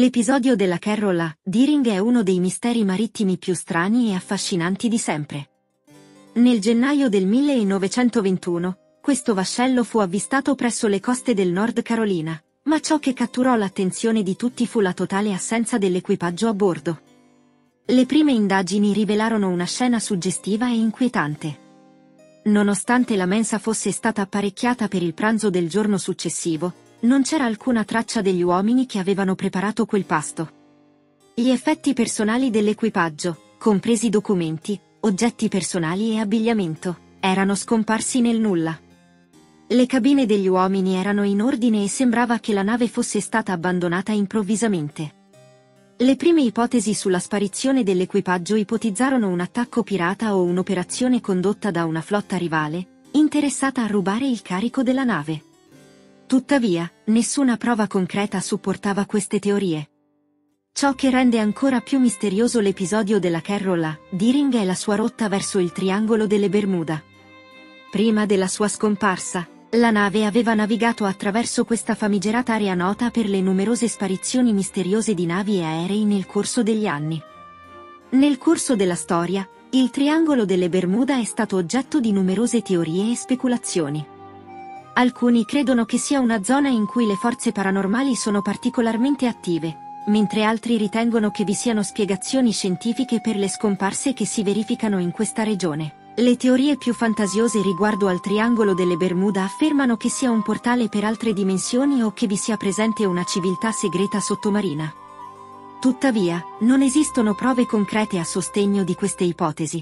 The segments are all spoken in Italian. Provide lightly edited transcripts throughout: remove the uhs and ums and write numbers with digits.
L'episodio della Carol Deering è uno dei misteri marittimi più strani e affascinanti di sempre. Nel gennaio del 1921, questo vascello fu avvistato presso le coste del Nord Carolina, ma ciò che catturò l'attenzione di tutti fu la totale assenza dell'equipaggio a bordo. Le prime indagini rivelarono una scena suggestiva e inquietante. Nonostante la mensa fosse stata apparecchiata per il pranzo del giorno successivo, non c'era alcuna traccia degli uomini che avevano preparato quel pasto. Gli effetti personali dell'equipaggio, compresi documenti, oggetti personali e abbigliamento, erano scomparsi nel nulla. Le cabine degli uomini erano in ordine e sembrava che la nave fosse stata abbandonata improvvisamente. Le prime ipotesi sulla sparizione dell'equipaggio ipotizzarono un attacco pirata o un'operazione condotta da una flotta rivale, interessata a rubare il carico della nave. Tuttavia, nessuna prova concreta supportava queste teorie. Ciò che rende ancora più misterioso l'episodio della Carol Deering è la sua rotta verso il Triangolo delle Bermuda. Prima della sua scomparsa, la nave aveva navigato attraverso questa famigerata area nota per le numerose sparizioni misteriose di navi e aerei nel corso degli anni. Nel corso della storia, il Triangolo delle Bermuda è stato oggetto di numerose teorie e speculazioni. Alcuni credono che sia una zona in cui le forze paranormali sono particolarmente attive, mentre altri ritengono che vi siano spiegazioni scientifiche per le scomparse che si verificano in questa regione. Le teorie più fantasiose riguardo al Triangolo delle Bermuda affermano che sia un portale per altre dimensioni o che vi sia presente una civiltà segreta sottomarina. Tuttavia, non esistono prove concrete a sostegno di queste ipotesi.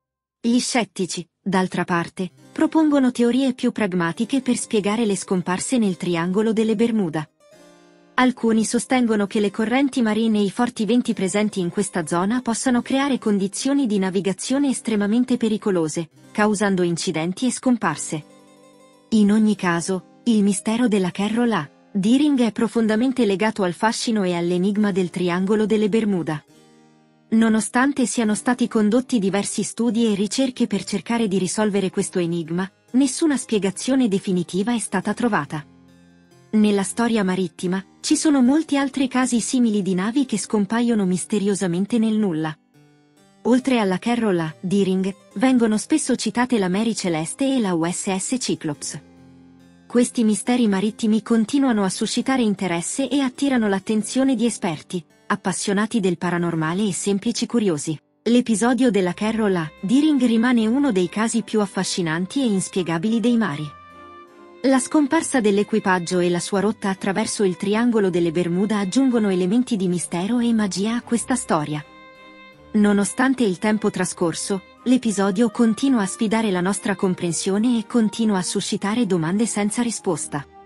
Gli scettici, d'altra parte, propongono teorie più pragmatiche per spiegare le scomparse nel Triangolo delle Bermuda. Alcuni sostengono che le correnti marine e i forti venti presenti in questa zona possano creare condizioni di navigazione estremamente pericolose, causando incidenti e scomparse. In ogni caso, il mistero della Carol Deering è profondamente legato al fascino e all'enigma del Triangolo delle Bermuda. Nonostante siano stati condotti diversi studi e ricerche per cercare di risolvere questo enigma, nessuna spiegazione definitiva è stata trovata. Nella storia marittima, ci sono molti altri casi simili di navi che scompaiono misteriosamente nel nulla. Oltre alla Carol Deering, vengono spesso citate la Mary Celeste e la USS Cyclops. Questi misteri marittimi continuano a suscitare interesse e attirano l'attenzione di esperti, appassionati del paranormale e semplici curiosi. L'episodio della Carol Deering rimane uno dei casi più affascinanti e inspiegabili dei mari. La scomparsa dell'equipaggio e la sua rotta attraverso il Triangolo delle Bermuda aggiungono elementi di mistero e magia a questa storia. Nonostante il tempo trascorso, l'episodio continua a sfidare la nostra comprensione e continua a suscitare domande senza risposta.